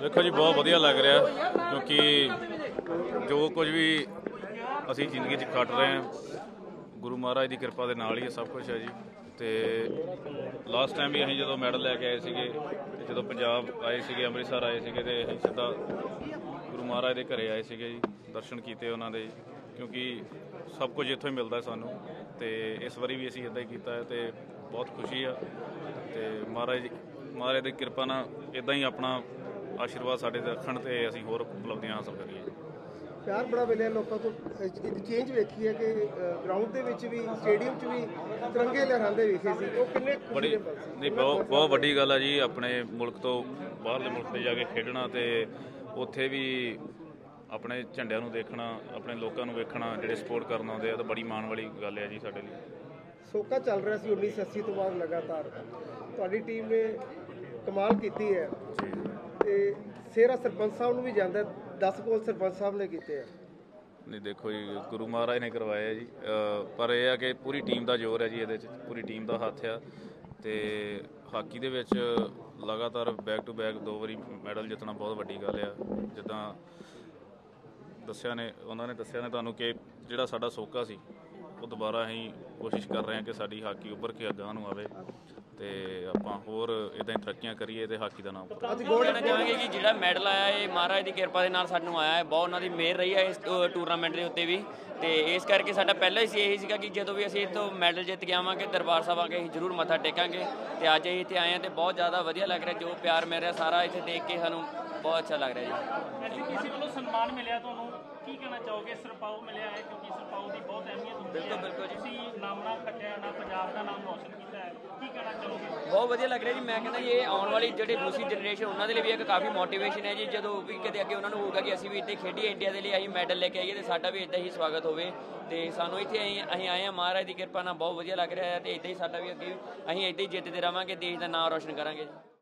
देखो जी बहुत वधिया लग रहा क्योंकि जो कुछ भी असी जिंदगी खट रहे हैं गुरु महाराज की कृपा के नाल ही सब कुछ है जी। तो लास्ट टाइम भी अं जो मैडल लैके आए थे जो पंजाब आए थे अमृतसर आए थे तो अं सीधा गुरु महाराज के घरे आए थे जी, दर्शन किए उन्होंने क्योंकि सब कुछ इतों ही मिलता है सानू। तो इस बारी भी असी इदा ही किया है तो बहुत खुशी है। तो महाराज की कृपा ना इदा ही अपना आशीर्वाद साढ़े रखन तो असीं होर उपलब्धियां हासिल करिए। प्यार बड़ा मिले लोगों को चेंज वेखी है कि ग्राउंड के भी स्टेडियम च भी तिरंगे लहराते वेखे सी वो किन्ने बड़ी नहीं बहुत वड्डी गल है जी अपने मुल्क तो बाहरले मुल्क पे जाके खेडना ते उत्थे भी अपने झंडिਆਂ ਨੂੰ देखना अपने लोगों को वेखना ਜਿਹੜੇ सपोर्ट करना आते तो बड़ी माण वाली गल है जी साडे लिए। सोका चल रहा सी 1980 तो बाद लगातार तुहाडी टीम ने कमाल की है ते सेहरा सरपंच साहब नूं भी जांदा 10 गोल सरपंच साहब ने किए हैं। नहीं देखो जी गुरु महाराज ने करवाया जी पर यह है कि पूरी टीम का जोर है जी ये पूरी टीम का हथ है। तो हाकी दे विच लगातार बैक टू बैक 2 बारी मैडल जितना बहुत वड्डी गल है। जिद्दां दस्सिया ने उन्होंने दस्सिया ने तुहानूं कि जिहड़ा साडा सोका सी वो दोबारा असीं कोशिश कर रहे हैं कि साडी हाकी उभर के अगां नूं आवे तो आपां होर इदां ही तरक्कियां करिए तो हाकी का नाम कहना चाहांगे कि जिहड़ा मैडल आया है महाराज की कृपा दे नाल सानूं आया है, बहुत उन्हां दी मेहर रही है इस टूरनामेंट के उत्ते भी। तो इस करके साडा पहला ही यही सीगा कि जो भी असीं इत्थों मैडल जित के आवांगे दरबार साहब आके असीं जरूर मत्था टेकांगे। तो अज असीं इत्थे आए हैं तो बहुत ज़्यादा वधिया लग रहा है, जो प्यार मिल रहा सारा इत्थे देख के सानूं बहुत अच्छा लग रहा है जी। ऐसे किसी वालों सम्मान मिले तुहानूं की कहना चाहोगे? सरपाऊ मिले है क्योंकि सरपाऊ की बहुत अहमियत होती है। बिल्कुल जी तुसीं नाम ना खटिया ना पंजाब का नाम रोशन किया है, की कहना चाहोगे? बहुत वधिया लग रहा जी। मैं कहना ये आने वाली जो दूसरी जनरेशन उन्होंने लिए भी एक काफ़ी मोटिवेशन है जी। जो भी कदे अगे उन्होंने होगा कि असीं भी इतने खेडिए इंडिया के लिए असीं मैडल लेके आइए तो साडा भी इदा ही स्वागत होवे। तो सानू इत्थे असीं आए हैं महाराज की कृपा नाल बहुत वधिया लग रहा है। तो इदा ही साडा भी अगे असीं इदा ही जितते रहांगे, देश का नाम रोशन करांगे।